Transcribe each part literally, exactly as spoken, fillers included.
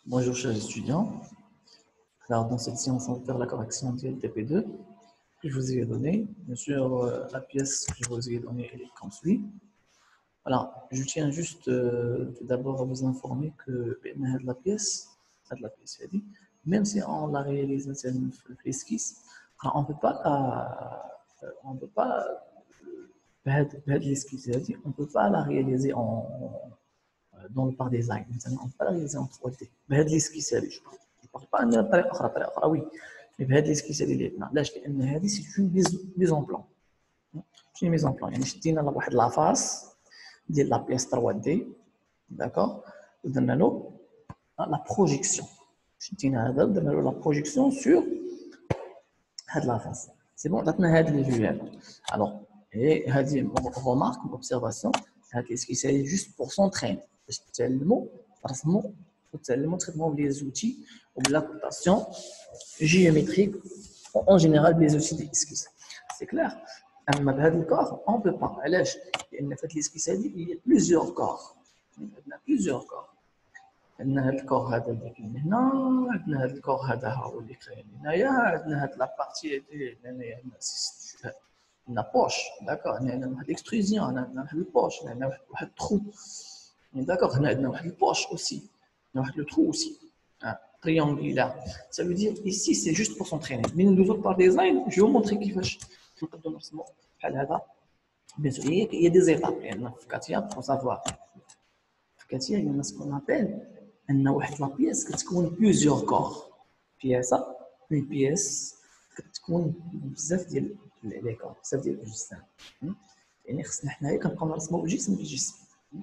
Bonjour chers étudiants. Alors dans cette séance, on va faire la correction du T P deux que je vous ai donné. Bien sûr, euh, la pièce que je vous ai donnée elle est comme suit. Voilà, je tiens juste euh, tout d'abord à vous informer que la pièce, la pièce, même si on la réalise dans l'esquisse, on ne peut pas la, on peut pas l'esquisse, on peut pas la réaliser en dans le par design. On ne peut pas la réaliser en trois D. بهذا l'esquisse هذه je parle. Je parle pas عن طريقة أخرى طريقة أخرى oui. Mais بهذا l'esquisse هذه اللي عندنا. علاش؟ لأن هذه c'est une mise en plan. شنو mise en plan؟ يعني شدينا واحد لافاس ديال لا بيس trois D, d'accord, ودرنا له la projection. شدينا هذا ودرنا له la projection sur هاد لافاس. C'est bon, عطاتنا هاد لي فيو هذا. Alors, et هذه remarque, observation, هاد l'esquisse هذه juste pour s'entraîner. باش تتعلموا رسموا وتتعلموا تخدموا بلي زوتي وبلا كوطاسيون géométrique en général les outils d'esquisse. C'est clair. اما بهذا الكور on peut pas. علاش؟ لان في هاد l'esquisse هذه il y a plusieurs corps. عندنا plusieurs corps. عندنا هاد الكور هذا اللي كاين هنا، عندنا هاد الكور هذا هو اللي كاين هنايا، عندنا هاد لابارتي هذه هنايا عندنا بوش، داكور، هنا عندنا واحد الاكستروزيون، عندنا واحد البوش، عندنا واحد الترو، داكور، هنا عندنا واحد البوش اوسي، عندنا واحد لو ترو اوسي. triangulaire. Ça veut dire ici c'est juste pour s'entraîner. Mais nous autres par design, je vais vous montrer كيفاش نقدروا نرسموا بحال هذا. Bien sûr, il y a des étapes. Il y a faut savoir. كاتيا il y a ce qu'on appelle ان واحد لا بيس كتكون بليزيور كور. بياسه اون بيس كتكون بزاف ديال لي كور، بزاف ديال الاجسام. يعني خصنا حنايا كنبقاو نرسموا جسم بجسم.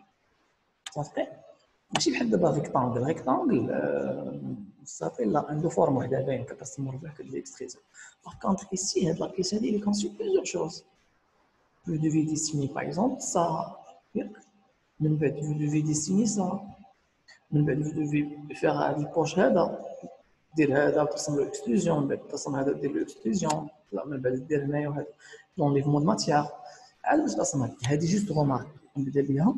صافي ماشي بحال دابا ريكتانغل ريكتانغل صافي لا عنده فورم وحده باين كترسم مربع كدير اكستريزيون. باغ كونطخ ايسي هاد لا بيس هادي اللي كونسي بليزيور شوز. Vous devez dessiner par exemple ça. من بعد vous devez dessiner ça. من بعد vous devez faire هاد البوش هذا دير هذا وترسم له اكستروزيون، من بعد ترسم هذا دير له اكستروزيون، من بعد دير هنايا واحد لونليفمون د ماتيير. عاد باش ترسم هادي جوست رومارك نبدا بها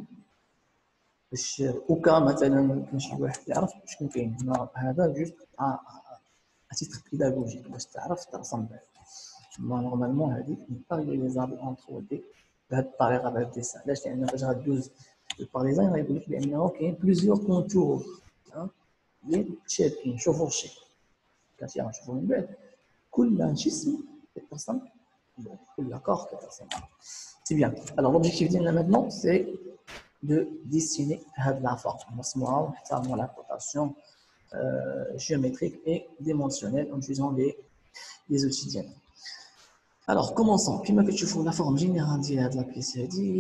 باش اوكا مثلا كاين شي واحد يعرف شكون كاين هنا. هذا جوست ا تيتر بيداغوجيك باش تعرف ترسم بعد. نورمالمون هادي با رياليزابل اون trois D بهاد الطريقه بهاد الديسان. علاش؟ لان فاش غدوز البار ديزاين غيقول لك بانه كاين بليزيور كونتور اللي متشابكين شوفورشي. كتيا غنشوفو من بعد كل جسم كيترسم، كل كور كيترسم. سي بيان. الوغ لوبجيكتيف ديالنا ماتنون سي de dessiner la forme. On la rotation euh, géométrique et dimensionnelle en utilisant les, les outils dianes. Alors, commençons. Puis, que tu fais la forme générale de la pièce,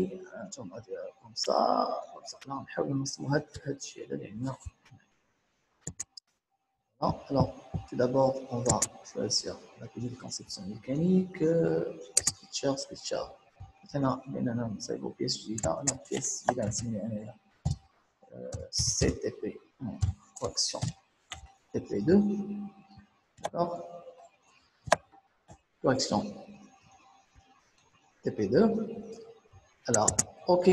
comme ça, comme ça. Là, on va alors, tout d'abord, on va choisir la petite conception mécanique, sketcher, sketcher. Maintenant, maintenant, c'est vos pièces جديدة. La pièce اللي غنسميها أنايا C T P correction T P deux, d'accord. Correction T P deux. Alors, OK.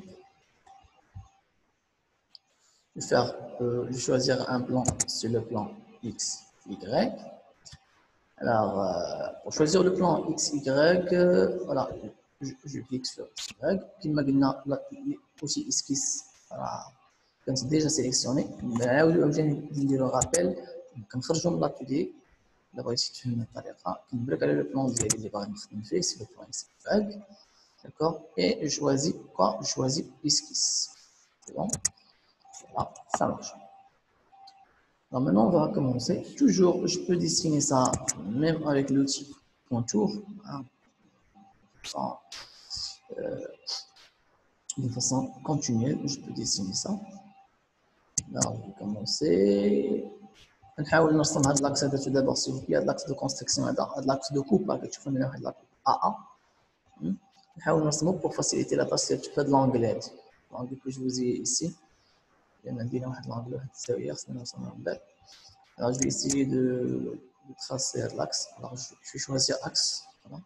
Je vais faire, euh, je vais choisir un plan sur le plan X, Y. Alors, euh, pour choisir le plan X, Y, euh, voilà. Je, je clique sur Y, puis maintenant aussi esquisse, voilà, comme c'est déjà sélectionné, mais où j'ai dit le rappel, comme ça je me l'atelier, d'abord ici tu me parles pas, comme le plan de les c'est le plan X, Y, d'accord, et je choisis quoi? Je choisis esquisse, c'est bon, voilà, ça marche. Alors maintenant on va commencer, toujours je peux dessiner ça même avec l'outil contour, hein, sans, Euh, de façon continuelle, je peux dessiner ça. Alors, je vais commencer. نحاول نرسم هذا الاكس هذا tout d'abord s'il vous plaît. هذا الاكس دو كونستركسيون هذا هذا الاكس دو كوب اللي كتشوفوا هنا واحد الاكس ا ا نحاول نرسمو بور فاسيليتي لا تاش في هذا لونغل هذا لونغل كو جو زي ايسي لان عندنا واحد لونغل واحد الزاويه خصنا نرسمها من بعد. Alors je vais essayer de, de tracer l'axe. Alors je, je vais choisir axe. Voilà.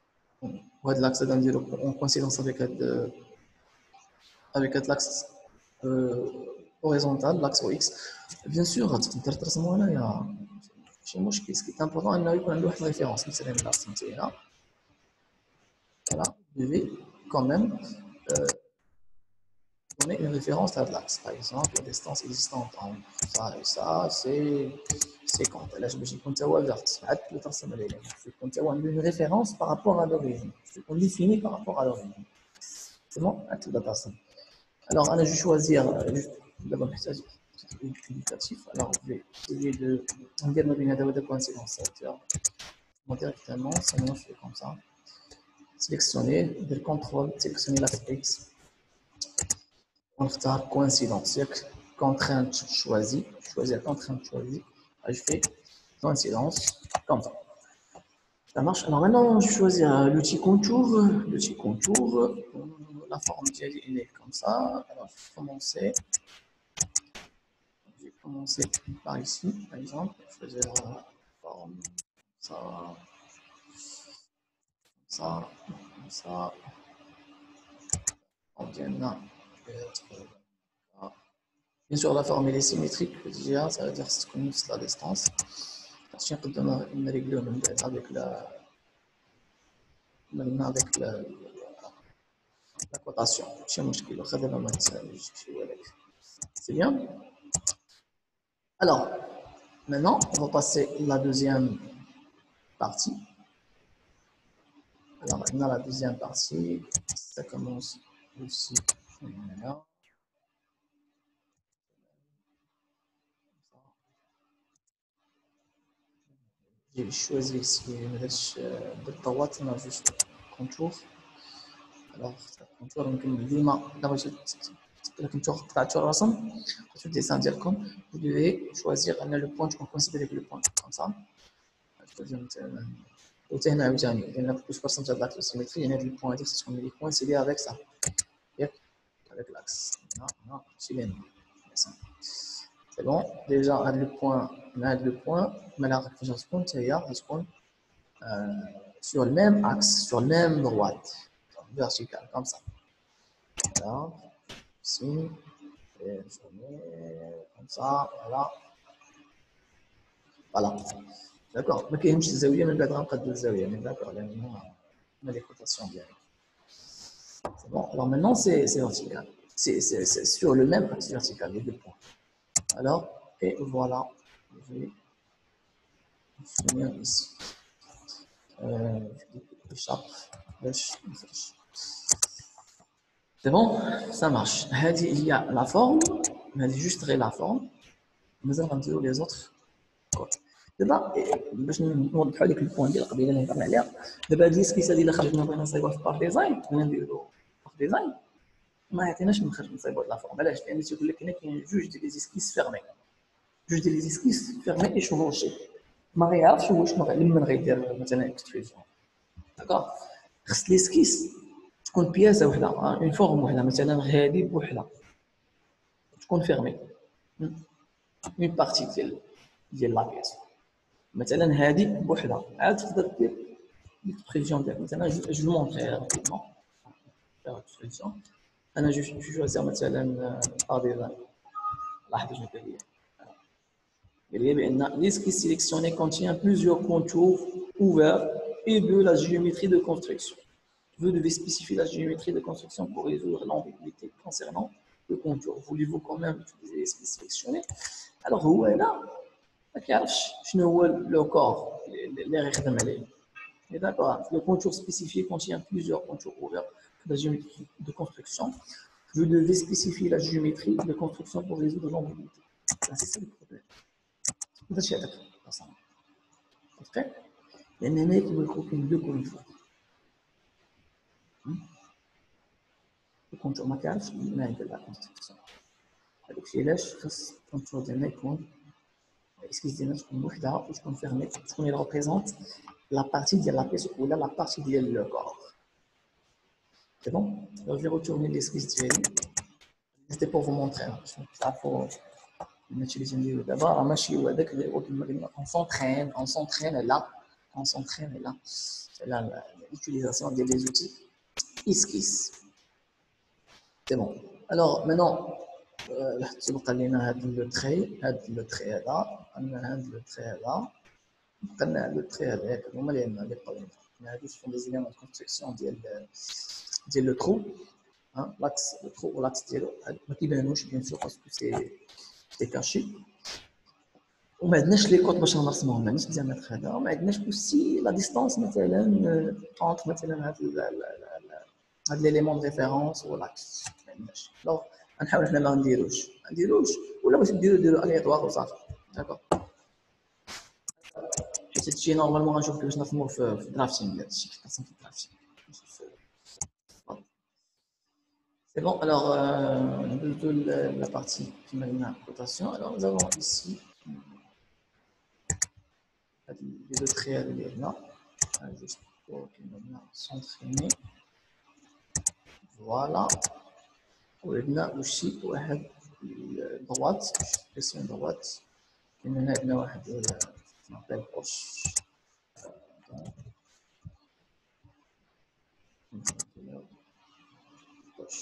وهذا الاكس هذا نديرو اون كونسيدونس افيك هاد افيك هاد الاكس هوريزونتال لاكس او اكس. بيان سور غتقدر ترسمو هنايا ماشي مشكل. سكي امبورطون انه يكون عنده واحد ريفيرونس. مثلا الا رسمتي هنا فوالا vous devez quand même euh, donner une référence à l'axe. Par exemple, la distance existante entre ça et ça, c'est cinquante. Là, je me dis que tu vert, عاد ترسم عليه. يكون تا عنده une référence par rapport à l'origine. On définit par rapport à l'origine. C'est bon, عاد تبدا ترسم. Alors, je vais choisir d'abord l'éducatif. Alors, je vais essayer de dire de coïncidence. Moi, directement, sinon je fais comme ça. Sélectionner, le contrôle, sélectionner l'axe X. On va coïncidence. C'est-à-dire contrainte choisie. Choisir contrainte choisie. Je fais coïncidence comme ça. Ça marche. Alors maintenant, je choisis l'outil contour. L'outil contour, la forme elle est comme ça. Alors, je vais commencer. Je vais commencer par ici, par exemple. Je vais choisir la forme. Ça. Ça. Comme ça. On vient là. Bien sûr, la forme elle est symétrique. Déjà, ça veut dire que c'est comme la distance. Je vais donner régler avec la. avec la. La cotation. C'est bien. Alors, maintenant, on va passer à la deuxième partie. Alors, maintenant, la deuxième partie, ça commence aussi. Voilà. J'ai choisi ici de droite, on a juste contour. Alors, contour, on peut dire, لكن قطعتوا الرسم قلتوا الديسان ديالكم vous devez choisir ان لو بوين تكون كونسيديري لو بوين كوم سا. مثلا وحتى هنا عاوتاني لان باش رسمت هاد لاكس سيميتري يعني هاد لو بوين هادي خصها تكون لي كوينسيدي افيك سا ياك avec l'axe. Non, c'est bien. C'est bon. Déjà, on a le point, on a le point, mais la référence point, c'est sur le même axe, sur le même droite, vertical, comme ça. Voilà. Ici. Et je mets comme ça, voilà. Voilà. D'accord. Mais qu'il y a une petite zéouille, mais pas de deux zéouilles. D'accord. Là, on a des cotations bien. C'est bon. Alors maintenant, c'est vertical. C'est sur le même axe vertical, les deux points. Alors, et voilà. Je vais finir ici. Euh, échappe. C'est bon, ça marche. Il y a la forme, mais juste la forme. Nous allons dire les autres. دابا باش نوضحوا لك البوان ديال قبيله اللي هضرنا عليها. دابا هاد السكيسه اللي خرجنا بغينا نصايبوها في بار ديزاين، بغينا نديرو بار ديزاين ما يعطيناش من خرج نصايبو لا فورم. علاش؟ لان تيقول لك هنا كاين جوج ديال لي زيسكيس فيرمي، جوج ديال لي زيسكيس فيرمي ايشونجي. ما غيعرفش هو شنو لمن غيدير مثلا اكستروزيون. داكوغ، خص لي سكيس تكون بياسه وحده، اون فورم وحده، مثلا هادي بوحده تكون فيرمي اون بارتي ديال ديال لا بياس. مثلا هذه بوحدها عاد تقدر دير ليكسبريسيون ديالك. مثلا جو مونطري رابيدمون ليكسبريسيون. انا جو شوزير مثلا بار ديزاين. لاحظوا شنو قال لي، قال لي بان ليسكي سيليكسيوني contient plusieurs contours ouverts et de la géométrie de construction. Vous devez spécifier la géométrie de construction pour résoudre l'ambiguïté concernant le contour. Voulez-vous quand même utiliser les lesquis sélectionnés? Alors هو هنا ما كيعرفش شنو هو لو كور اللي غيخدم عليه. D'accord. Le contour spécifié contient plusieurs contours ouverts de la géométrie de construction. Je devais spécifier la géométrie de construction pour résoudre l'ambiguïté. C'est ça le problème. هذا الشيء هذاك اصلا. اوكي؟ لان هنا كيقول لك كاين دو كونتور. الكونتور ما كيعرفش ما يدير لا كونستركسيون. هذاك الشيء علاش خاص الكونتور ديالنا يكون اسكيز ديالنا تكون وحده وتكون فيرمي، تكون يلا ريبريزونت la partie de la pièce ou là la partie de le corps. C'est bon? Alors je vais retourner l'esquisse d'Yali. C'était pour vous montrer. Ça faut utiliser une vidéo d'abord. On s'entraîne, on s'entraîne là, on s'entraîne là. C'est là l'utilisation des outils esquisse. C'est bon. Alors maintenant, تبقى لنا هذا لو تري هذا لو تري هذا عندنا هذا لو تري هذا بقى لنا هذا لو تري هذا ياك هما اللي عندنا اللي بقاو لنا هادو سون لي زيليمون دو كونستركسيون ديال ديال لو ترو لاكس لو ترو ولاكس ديالو ما كيبانوش بيان سور باسكو سي سي كاشي وما عندناش لي كوت باش نرسموهم ما عندناش الديامتر هذا وما عندناش اوسي لا ديستانس مثلا اونتر مثلا هاد هاد ليليمون ريفيرونس ولاكس ما عندناش دونك غنحاول حنا ما نديروش ما نديروش ولا باش نديرو ديرو اليطوار وصافي داكور حيت هادشي نورمالمون غنشوف كيفاش نرسموه في الدرافتينغ هادشي كيف كنرسم في الدرافتينغ سي بون الوغ ندوزو لا بارتي كيما قلنا كوتاسيون الوغ nous avons ici هاد لي دو تري اللي هنا جوست بور كيما قلنا سونتريني فوالا وعندنا اوشي واحد droite question droite كاين هنا عندنا واحد نعطيه بوش بوش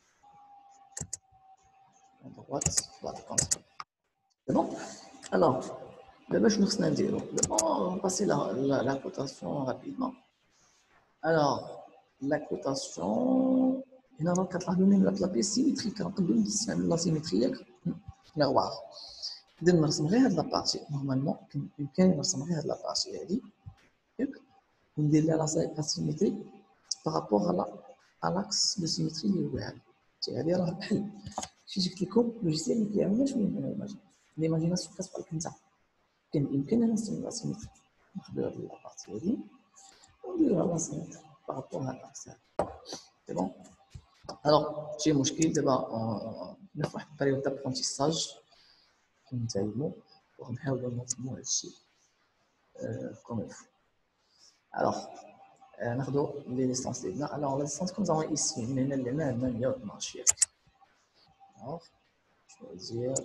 droite voilà comme ça c'est bon alors دابا شنو خصنا نديرو دابا on va passer la la, la cotation rapidement alors la cotation هنا راه كتلاحظوا لي لا بيس سيميتريك كنقدروا نستعملوا لا سيميتري ياك ميغوار نقدر نرسم غير هاد لابارتي نورمالمون يمكن نرسم غير هاد لابارتي هادي ياك وندير لها لا سيميتري بارابور على الاكس دو سيميتري اللي هو هذا حتى هادي راه بحال شي قلت لكم لوجيسيال ما كيعملش من ليماجيناسيون كتبقى لك انت كان يمكن انا نستعمل لا سيميتري نخدو هاد لابارتي هادي ونديرها لا سيميتري بارابور على الاكس هذا سي بون الوغ شي مشكل دابا حنا في واحد البريود دابرونتيساج كنتعلمو ونحاولو ننظمو هادشي كوم الفو الوغ ناخدو لي ديستانس ديالنا الوغ لا ديستانس كوم زعما ايسي من هنا لهنا عندنا مية واثناش ياك الوغ شوزير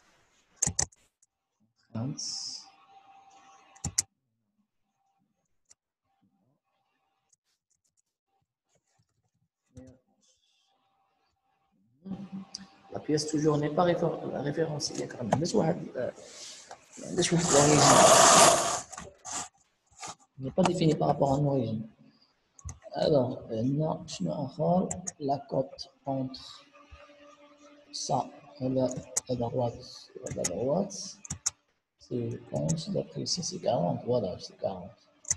كونترانت La pièce toujours n'est pas référencée. Il y a quand même des choses d'origine. Il n'est pas défini par rapport à une origine. Alors, on a la cote entre ça et la, et la droite et la droite. C'est onze, d'après ici c'est quarante. Voilà, c'est quarante.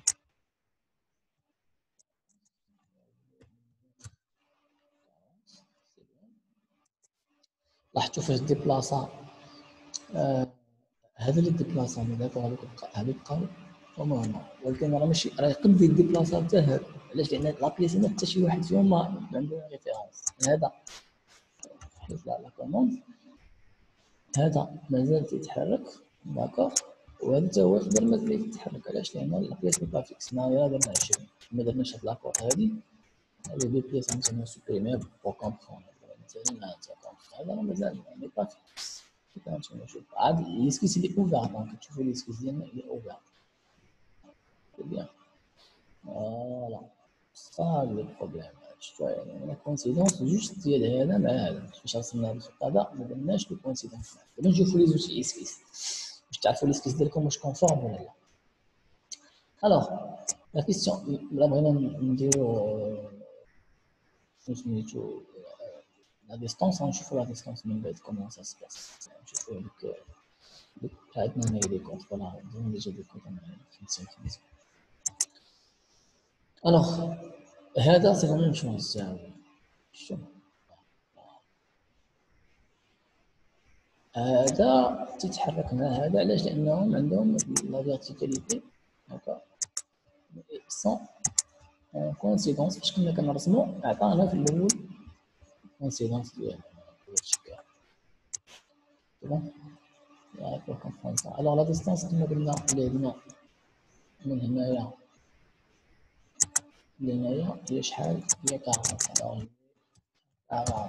لاحظتوا فاش ديبلاصا هذا اللي ديبلاصا داك هذوك هذوك بقاو هما ولكن راه ماشي راه يقد يديبلاصا حتى هذا علاش لان لابليس ما حتى شي واحد فيهم ما عنده ريفيرونس هذا حيت لا كوموند هذا مازال تيتحرك داكوغ وهذا حتى هو يقدر مازال يتحرك علاش لان لابليس با فيكس حنايا درنا عشرين ما درناش هاد لاكور هادي هادي دي بيس غنسميو سوبريمير بور كومبخوندر مثلا هذا مازال مي با فيكس نشوف عاد ليسكيس اللي اوفير دونك تشوفوا ليسكيس ديالنا اللي اوفير سي بيان فوالا صا لو بروبليم شفتوا يعني لا كونسيدونس جوست ديال هذا مع هذا فاش رسمنا هذا الخط هذا ما درناش لو كونسيدونس دابا نشوفوا لي زوتي اسكيس باش تعرفوا ليسكيس ديالكم واش كونفورم ولا لا الوغ لا كيسيون لا بغينا نديرو سميتو la distance نشوفوا la distance من بعد comment ça se passe نشوفوا هذيك عندنا هنا لي كونت فوالا عندنا ديجا دي كونت خمسين خمسين الوغ هذا سي كومون شونس شوف هذا تيتحرك مع هذا علاش لانهم عندهم لا فيرتيكاليتي هكا سون كونسيدونس فاش كنا كنرسمو عطانا في الاول كونسيدونس ديال هادشي كاع تمام يا pour comprendre ça alors la distance كما قلنا اللي عندنا من هنايا لهنايا هي شحال هي أربعين أربعين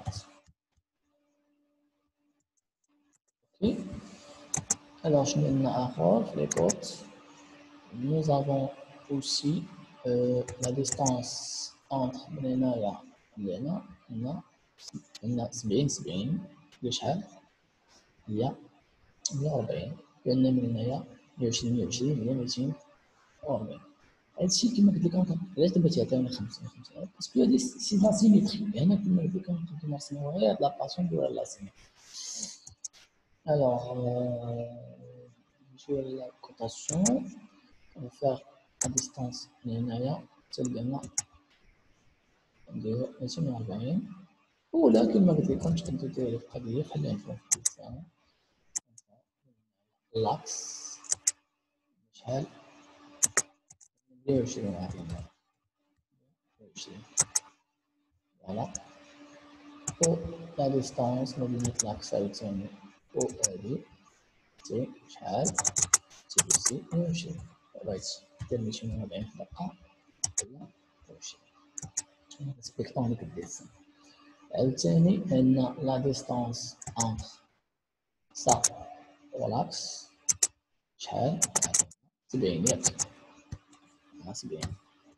اوكي alors شنو عندنا اخر في لي كوت nous avons aussi euh, la distance entre من هنايا لهنا هنا عندنا سبعين سبعين شحال هي مية وأربعين، لأن من هنايا مية وعشرين مية وعشرين هي ميتين وأربعين. هادشي كيما قلت لك علاش دابا تيعطيونا خمسين خمسين باسكو هادي سي لا سيميتري. هنا كيما قلت لك كنتو نرسمو غير هاد لاباسيون ديال لا سيميتري. الوغ نمشيو لا كوطاسيون نفار ا ديستانس من هنايا تلقى لنا نديرو ميتين وأربعين، ولا كيما قلت لكم تقدروا ديروا القضيه خليها في الديسان لاكس شحال مية وعشرين عافية مية وعشرين. فوالا و لا ديستانس ما بين لاكس عاوتاني و هادي تي شحال تي سي مية وعشرين. بغيتي دير ميتين وأربعين في دقة ولا مية وعشرين ريسبكتون ديك الديسان. عاوتاني عندنا لا ديستانس انتر سا و لاكس شحال سبعين ياك سبعين.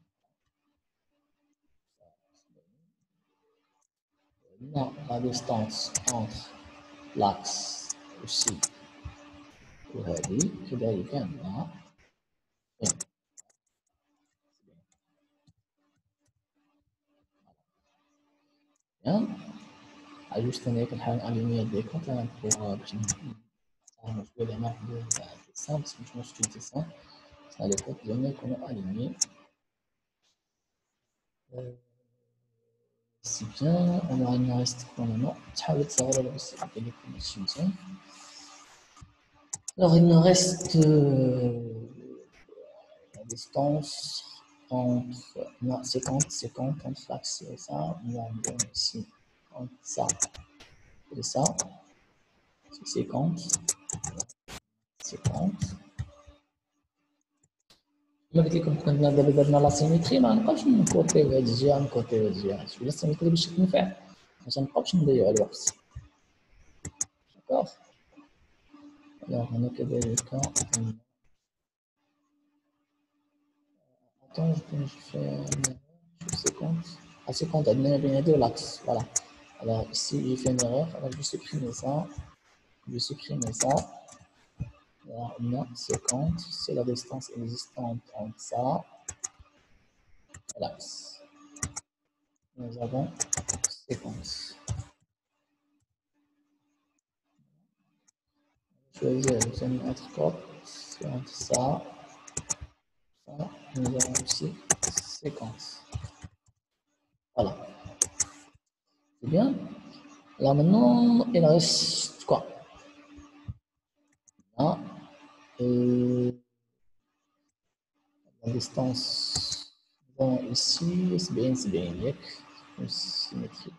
عندنا لا ديستانس انتر لاكس و سي و هادي كذلك عندنا ياك. عجوز ثاني كنحاول اليمير ديكا كنعرفوها باش نفهمو شويه هنا في الديسان بس مش مشكل الديسان على كود ديالنا يكونو اليمي. سي بيان انا عندنا ريست كونو تحاول تصور على بس كاين يكون هادشي مزيان. Alors il nous reste euh, la distance entre non, cinquante cinquante entre l'axe et ça, on va dire ici entre ça et ça, c'est cinquante cinquante. كما قلت لكم كنا دابا درنا لا سيميتري ما نبقاوش نكوطيو هاد الجهه نكوطيو هاد الجهه، ولا السيميتري باش تنفع باش منبقاوش نضيعو الوقت. داكوغ. الوغ هنا كذلك attends je fais cinquante à cinquante عندنا بين هادي والاكس. فوالا alors ici j'ai fait une erreur, alors je vais supprimer ça, je vais supprimer ça. Là, non, cinquante, c'est la distance existante entre ça et l'axe. Nous avons cinquante. Choisir un autre code, c'est entre ça, ça, nous avons aussi cinquante. Voilà. C'est bien. Là maintenant, il reste quoi? Là, euh, la distance, bon, ici, c'est bien, c'est bien, il y a une symétrie.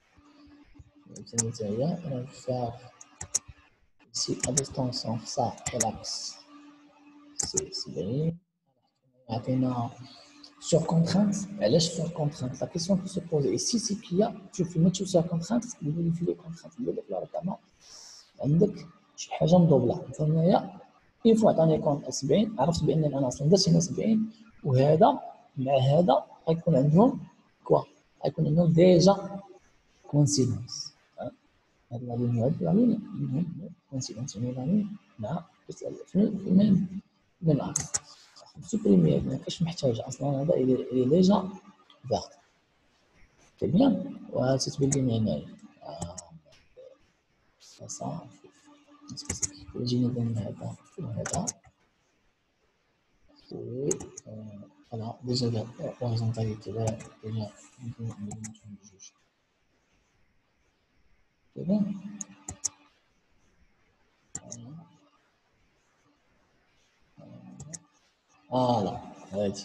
Alors, je vais faire ici la distance entre ça et l'axe. C'est bien. Maintenant, sur contrainte, elle est sur contrainte. La question qui se pose ici, c'est qu'il y a, tu fais mettre sur contrainte, vous vérifiez les contraintes. Vous devez faire notamment, عندك شي حاجه مدوبله مثلا هي اين فوا عطاني كونت سبعين عرفت بان انا اصلا درت هنا سبعين وهذا مع هذا غيكون عندهم كوا غيكون عندهم ديجا كونسيدونس. هاد لا لين هاد لا لين كونسيدونس يعني لا لين مع في الميم ميم اكس سوبريمي ما كاش محتاجه اصلا هذا اللي ديجا فيرت سي بيان. وتتبين لنا هنايا صافي يجيني بين هذا وهذا و فوالا ديجا لوريزونتاليتي ديجا ديجا نكونو بجوج. سي بيان. فوالا هادي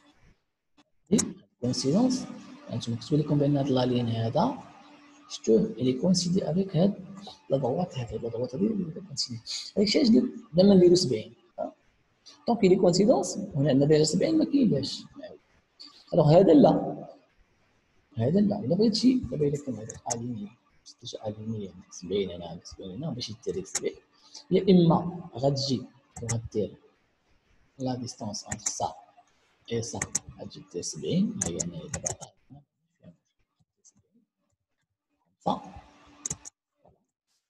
كونسيدونس انتم كتبوا لكم بان هاد لا لين هذا شفتوه اللي كونسيدي افيك هاد لا دروات هاد لا دروات هادي اللي كونسيدي هادشي علاش ندير دابا نديرو سبعين دونك اللي كونسيدونس هنا عندنا ديجا سبعين ما كايناش. الوغ هذا لا هذا لا الا بغيتي دابا الا كان هذا اليمين شتي اليمين سبعين هنا عندك سبعين هنا باش دير ديك سبعين يا اما غتجي وغدير لا ديستونس انتر سا اي سا غتجي دير سبعين ها هي هنايا دابا صح.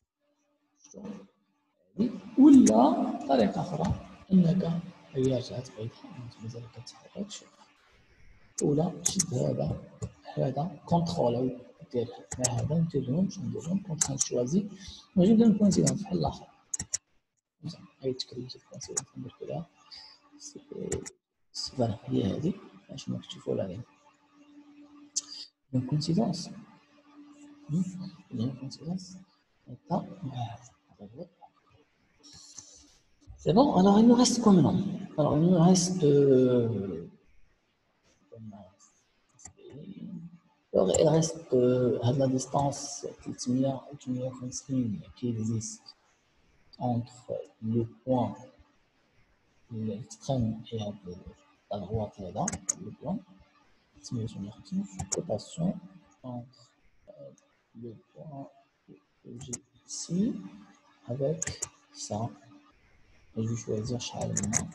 ولا طريقة أخرى أنك هي رجعت بعيدها مازال كتحرك شوف ولا شد هذا هذا كونترول دير مع هذا ندير لهم باش ندير لهم كونترول شوازي ونجيب لهم كونسيدونس بحال الآخر مزيان هاي التكريم ديال الكونسيدونس ندير كذا فوالا هي هذه باش ما تشوفوا عليها une coïncidence. Il y a une coïncidence. C'est bon, alors il nous reste quoi maintenant? Alors il nous reste. Euh... Alors il reste euh, à la distance qui existe entre le point l'extrême et la droite et là, le point. Simulation narrative, cotation entre euh, le point que j'ai ici avec ça. Et je vais choisir chacun.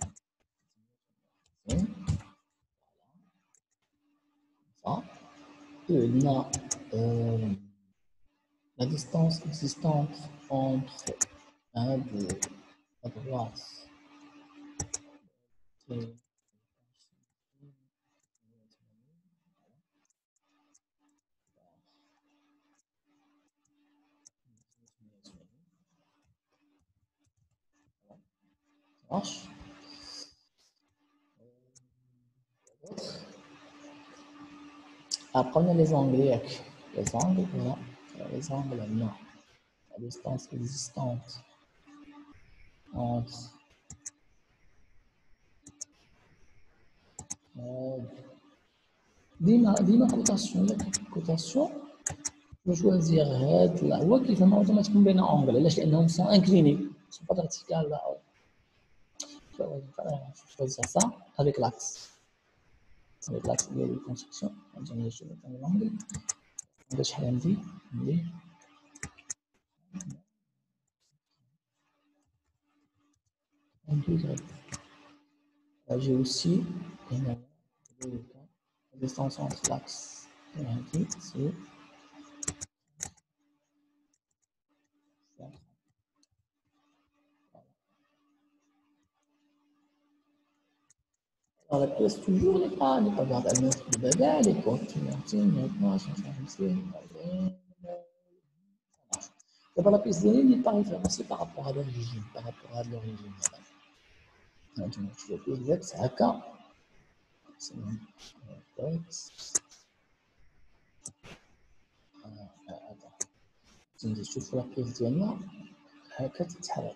Ça. Et là, euh, la distance existante entre hein, de, la droite et marche. Après, on a les angles. Les angles, voilà. Les angles, non. La distance existante entre euh, ديما ديما cotation cotation je choisir هاد لا هو كيفما اوتوماتيكمون بين انجل علاش لانهم سون انكليني سون با فيرتيكال لا je choisir ça avec l'axe avec l'axe ديال الكونستركسيون نجي نشوف الانجل هذا شحال عندي عندي عندي j'ai aussi la distance entre l'axe et l'angle c'est alors la pièce toujours n'est pas n'est pas بعد أن بدأ les comptes maintenant d'abord la pièce donnée n'est pas référencée par rapport à l'origine par rapport à l'origine maintenant tu fais exact c'est un cas c'est attends نشوف la pièce ديالنا هكا تتحرك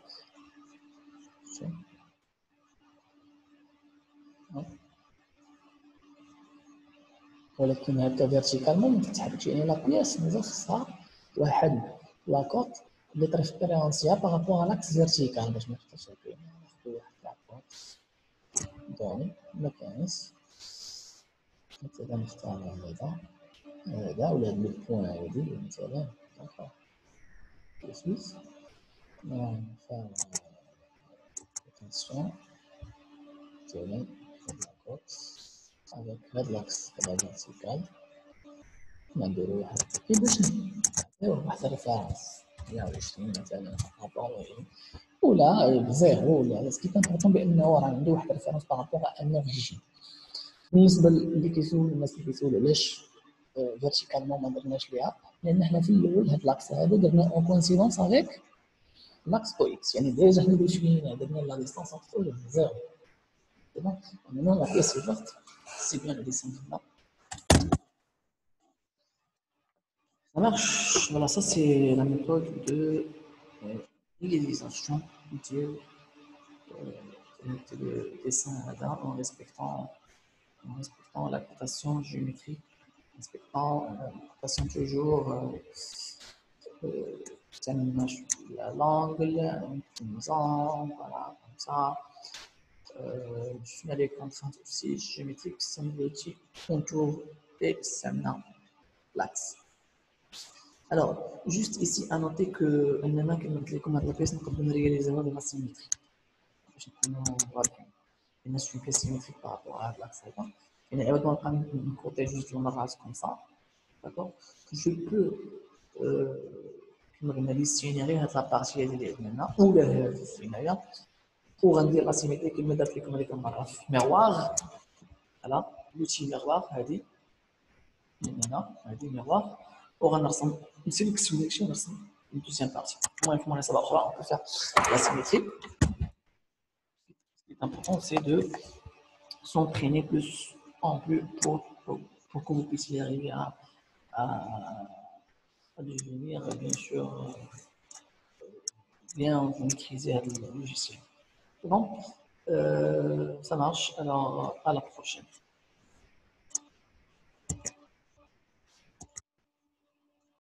ولكن هكا فيرتيكالمون ما تتحركش يعني لا بياس مازال خصها واحد لاكوط اللي تريفيرونسيها بارابور لاكس فيرتيكال باش ما تبقاش هكا ناخذ واحد لاكوط دونك ما كاينش مثلا نختار هذا هذا ولا هاد لو بوين هادي مثلا داكوغ بليس نفعل attention مثلا هاد لاكوط avec هاد لاكس هذا فيرتيكال نديرو واحد كي باش نديرو واحد ريفيرونس مية وعشرين مثلا بارابور ولا بزيرو ولا سكي كنعرفو بانه راه عنده واحد ريفيرونس بارابور ان اوريجين بالنسبه اللي كيسول الناس اللي كيسولوا علاش فيرتيكالمون ما درناش ليها لان حنا في الاول هاد لاكس هذا درنا اون كونسيدونس افيك لاكس او اكس يعني ديجا حنا ديفينينا درنا لا ديستانس انتر زيرو دابا maintenant la pièce suivante c'est bien de descendre là. Ça marche. Voilà, ça c'est la méthode de l'égalisation de, de, de dessin là en respectant, en respectant la cotation géométrique, en respectant la cotation toujours l'angle, voilà, comme ça. Euh, je mets les contraintes aussi géométriques, ça me dit contour et ça l'axe. Alors, juste ici à noter que عندنا كما قلت لكم هاد البيس نقدروا نرياليزيوها بلا سيمتري باش نكونوا واضحين لان سو بيس سيمتريك بارابور à l'axe هذا يعني عوض ما نبقى نكوطي جوج المرات كوم سا داكوغ جو بو كما قلنا ليستيني غير هاد لابارتي هادي اللي عندنا اولا هاد هنايا وغندير لاسيمتري كما درت لكم هذيك المره في ميغوار. فوالا لوتي ميغوار هادي من هنا هادي ميغوار وغنرسم نسيت نكتب داكشي ونرسم الدوزيام بارتي. المهم في مناسبه اخرى اون بو فيغ لا سيمتري. Ce qui est important, c'est de s'entraîner plus en plus pour, pour, pour que vous puissiez arriver à, à, à devenir, bien sûr, bien maîtriser le logiciel. Bon, euh, ça marche. Alors, à la prochaine.